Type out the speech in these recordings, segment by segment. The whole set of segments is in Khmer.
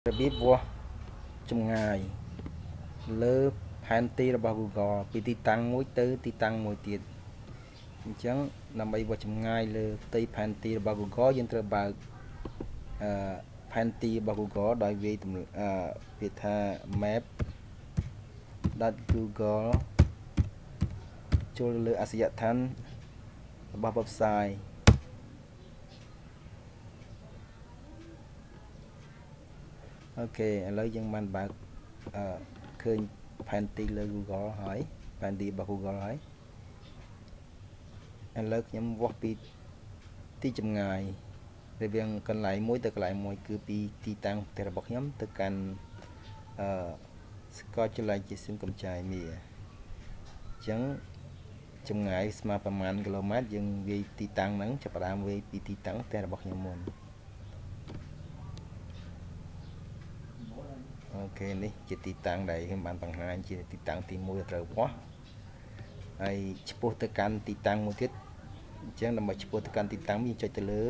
របៀបវាស់ចម្ងាយលើផែនទីរបស់ Google ពីទីតាំងមួយទៅទីតាំងមួយទៀតអញ្ចឹងដើម្បីវាស់ចម្ងាយលើផ្ទៃផែនទីរបស់ Google យើងត្រូវបើកផែនទីរបស់ Google ដោយវាយពាក្យថា map.google ចូលលើអាសយដ្ឋានរបស់ website អូខេឥឡូវយើងបានបើកឃើញផែនទីលើ Google ហើយផែនទីរបស់ Google ហើយឥឡូវខ្ញុំវាស់ពីទីចម្ងាយរវាងកន្លែងមួយទៅកន្លែងមួយគឺពីទីតាំងផ្ទះរបស់ខ្ញុំទៅកាន់សាកលវិទ្យាល័យជាសៀមកំចាយមាសអញ្ចឹងចម្ងាយស្មើប្រមាណគីឡូម៉ែត្រយើងវាយទីតាំងហ្នឹងចាប់ផ្ដើមវាយពីទីតាំងផ្ទះរបស់ខ្ញុំមុនអូខេនេះជាទីតាំងដែលខ្ញុំបានបង្ហាញជាទីតាំងទី1ត្រូវវាស់ហើយឆ្ពោះទៅកាន់ទីតាំងមួយទៀតអញ្ចឹងដើម្បីឆ្ពោះទៅកាន់ទីតាំងយើងចុចទៅលើ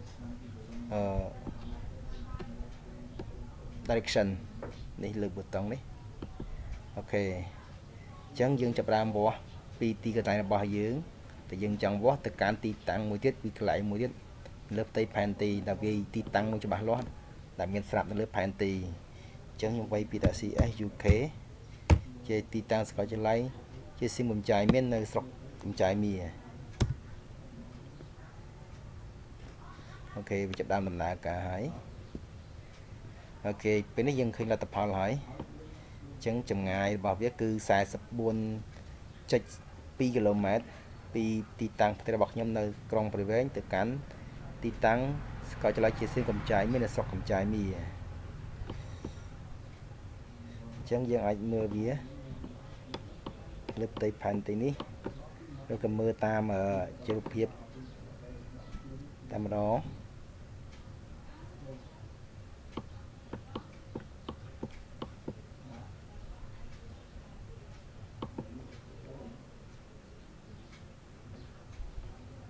direction នេះលើប៊ូតុងនេះអូខេអញ្ចឹងយើងចាប់ផ្ដើមវាស់ពីទីកន្លែងរបស់យើងតែយើងចង់វាស់ទៅកាន់ទីតាំងមួយទៀតពីកន្លែងមួយទៀតលើផ្ទៃផែនទីដែលវាទីតាំងនោះច្បាស់លាស់ដែលមានស្រាប់នៅលើផែនទីអញ្ចឹងខ្ញុំវាយពីតា CS UK ជាទីតាំងសាកលវិទ្យាល័យជាសៀមកំចាយមាននៅស្រុកកំចាយមាសអូខេវាចាប់ដើមដំណើរការហើយអូខេពេលនេះយើងឃើញលទ្ធផលហើយអញ្ចឹងចម្ងាយរបស់វាគឺ 44.2 គីឡូម៉ែត្រពីទីតាំងផ្ទះរបស់ខ្ញុំនៅក្រុងព្រៃវែងទៅកាន់ទីតាំងសាកលវិទ្យាល័យជាសៀមកំចាយមាននៅស្រុកកំចាយមាសអញ្ចឹងយើងអាចមើលវាលើផ្ទៃផែនទីនេះឬក៏មើលតាមជីវភាពតែម្ដង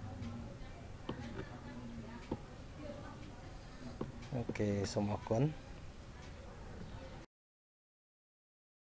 អូខេសូមអរគុណ